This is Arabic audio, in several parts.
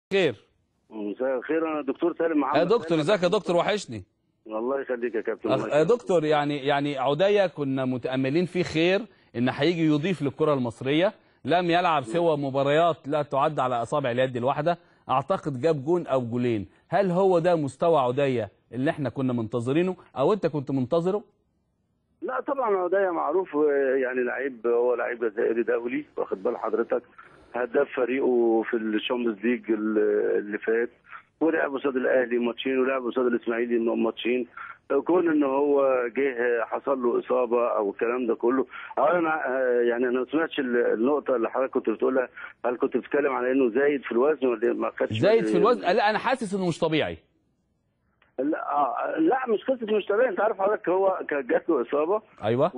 خير. مساء الخير، انا دكتور سالم محمد. يا دكتور ازيك يا دكتور؟ وحشني. الله يخليك يا كابتن. يا دكتور يعني عدية كنا متأملين فيه خير ان هيجي يضيف للكرة المصرية. لم يلعب سوى مباريات لا تعد على اصابع اليد الواحدة، اعتقد جاب جون او جولين. هل هو ده مستوى عدية اللي احنا كنا منتظرينه او انت كنت منتظره؟ لا طبعا عدية معروف، يعني لعيب، هو لعيب جزائري دولي، واخد بال حضرتك، هداف فريقه في الشامبيونز ليج اللي فات، ولعب قصاد الاهلي ماتشين ولعب قصاد الاسماعيلي ماتشين. كون ان هو جه حصل له اصابه او الكلام ده كله، انا يعني انا ما سمعتش النقطه اللي حضرتك كنت بتقولها. هل كنت بتتكلم على انه زايد في الوزن ولا ما خدش زايد في الوزن؟ لا انا حاسس انه مش طبيعي. لا مش قصه مش طبيعي. انت عارف حضرتك هو كانت جات له اصابه، ايوه،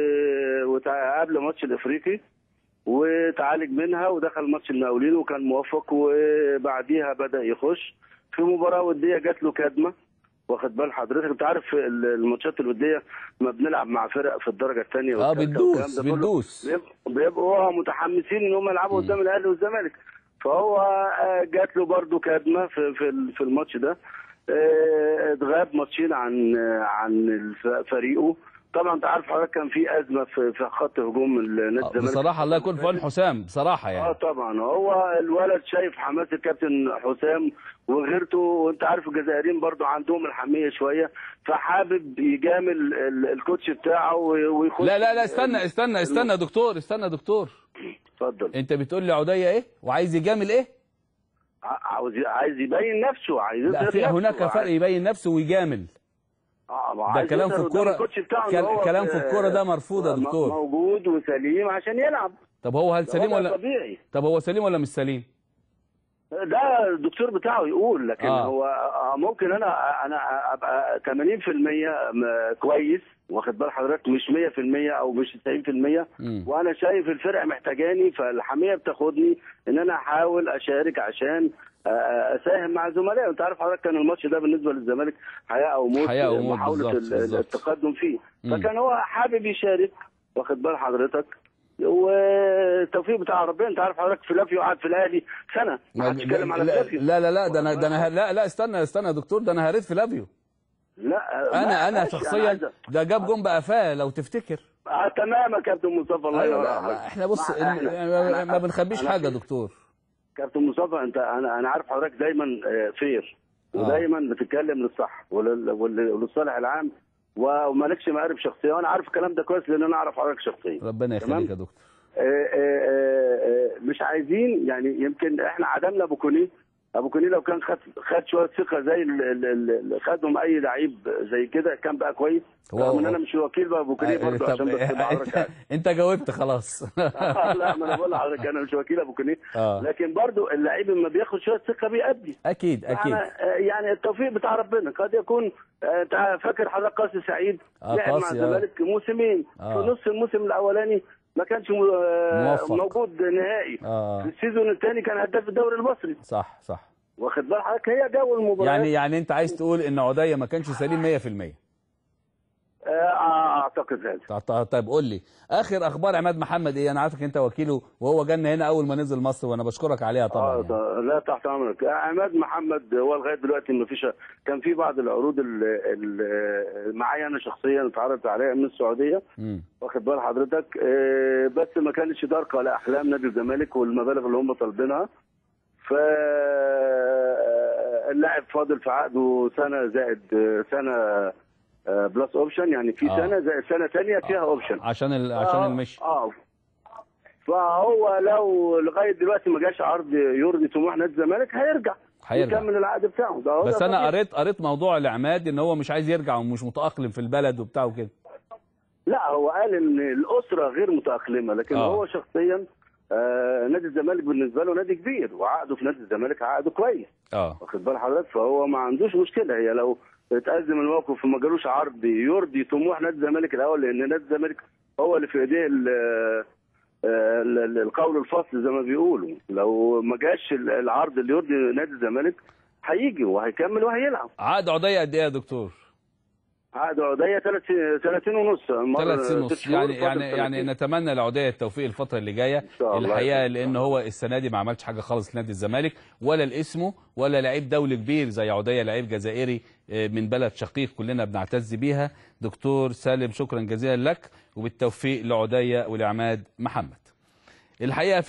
قبل ماتش الافريقي وتعالج منها ودخل ماتش المقاولين وكان موفق، وبعديها بدا يخش في مباراه وديه جات له كدمه، واخد بال حضرتك. انت عارف الماتشات الوديه ما بنلعب مع فرق في الدرجه الثانيه بتدوس بيبقوا متحمسين ان هم يلعبوا قدام الاهلي والزمالك، فهو جات له برده كدمه في الماتش ده، اتغاب ماتشين عن فريقه. طبعا انت عارف حضرتك كان في ازمه في خط هجوم نادي الزمالك بصراحه. الله يكون في عون حسام بصراحه يعني. طبعا هو الولد شايف حماس الكابتن حسام وغيرته، وانت عارف الجزائريين برضو عندهم الحميه شويه، فحابب يجامل الكوتش بتاعه ويخش. لا استنى يا دكتور، استنى يا دكتور. اتفضل. انت بتقول لي عدية ايه وعايز يجامل ايه؟ عايز يبين نفسه، عايز لا، في هناك فرق يبين نفسه ويجامل. ده كلام في الكوره، كلام في الكوره ده مرفوض يا دكتور. موجود وسليم عشان يلعب. طب هو هل سليم ولا طبيعي؟ طب هو سليم ولا مش سليم؟ ده الدكتور بتاعه يقول، لكن هو ممكن انا ابقى 80% كويس، واخد بال حضرتك، مش 100% او مش 90%، وانا شايف الفرقه محتاجاني، فالحميه بتاخدني ان انا احاول اشارك عشان اساهم مع زملائي. انت عارف حضرتك كان الماتش ده بالنسبه للزمالك حياه او موت، محاوله التقدم فيه، فكان هو حابب يشارك، واخد بال حضرتك، والتوفيق بتاع ربنا. انت عارف حضرتك فلافيو قعد في الاهلي سنه، ما حدش اتكلم على فلافيو. لا ده انا لا استنى يا دكتور، ده انا هريت فلافيو. لا انا شخصيا ده جاب جون بقفاه لو تفتكر. تمام يا كابتن مصطفى، الله ينور عليك. احنا بص ما بنخبيش حاجه يا دكتور. كابتن مصطفى، انا عارف حضرتك دايما فير، ودايما بتتكلم للصح وللصالح العام، ومالكش مقارب شخصيه، وانا عارف الكلام ده كويس لان انا اعرف حضرتك شخصيا. ربنا يخليك يا دكتور. مش عايزين يعني، يمكن احنا عدمنا ابو كونيه لو كان خد شويه ثقه زي اللي خدهم اي لعيب زي كده كان بقى كويس. رغم ان انا مش وكيل بقى ابو كونيه برضه، عشان بس بعرفك انت جاوبت خلاص. لا، ما انا بقول لحضرتك انا مش وكيل ابو كونيه، لكن برضه اللعيب لما بياخد شويه ثقه بيأدي. اكيد يعني التوفيق بتاع ربنا قد يكون. انت فاكر حضرتك قاسي سعيد لعب مع الزمالك موسمين، في نص الموسم الاولاني ما كانش موجود نهائي، في السيزون الثاني كان هداف الدوري المصري. صح واخد بال حضرتك، هي جو المباريات. يعني انت عايز تقول ان عدية ما كانش سليم 100%؟ اعتقد هذا. طيب قول لي اخر اخبار عماد محمد ايه؟ انا عارفك انت وكيله، وهو جالنا هنا اول ما نزل مصر، وانا بشكرك عليها طبعا. لا تحت امرك. عماد محمد هو لغايه دلوقتي ما فيش، كان في بعض العروض معايا انا شخصيا اتعرضت عليها من السعوديه، واخد بال حضرتك، بس ما كانتش دارقه لاحلام نادي الزمالك والمبالغ اللي هم طالبينها. فاللاعب فاضل في عقده سنه زائد سنه بلس اوبشن، يعني في سنه زائد سنه ثانيه فيها اوبشن عشان المشي. فهو لو لغايه دلوقتي ما جاش عرض يرضي طموح نادي الزمالك هيرجع يكمل العقد بتاعه ده. بس انا قريت موضوع العماد ان هو مش عايز يرجع ومش متاقلم في البلد وبتاع وكده. لا هو قال ان الاسره غير متاقلمه، لكن هو شخصيا نادي الزمالك بالنسبه له نادي كبير، وعقده في نادي الزمالك عقده كويس، واخد بال حضرتك، فهو ما عندوش مشكله. هي لو اتأزم الموقف وما جالوش عرض يرضي طموح نادي الزمالك الاول، لان نادي الزمالك هو اللي في ايديه القول الفصل زي ما بيقولوا. لو ما جاش العرض اللي يرضي نادي الزمالك هيجي وهيكمل وهيلعب. عقد عدية قد ايه يا دكتور؟ عقد عوديه 3 سنين ونص. 3 سنين ونص. يعني نتمنى لعوديه التوفيق الفتره اللي جايه الحقيقه، لان هو السنه دي ما عملش حاجه خالص لنادي الزمالك ولا لاسمه ولا لعيب دولي كبير زي عوديه، لعيب جزائري من بلد شقيق كلنا بنعتز بيها. دكتور سالم شكرا جزيلا لك، وبالتوفيق لعوديه ولعماد محمد. الحقيقه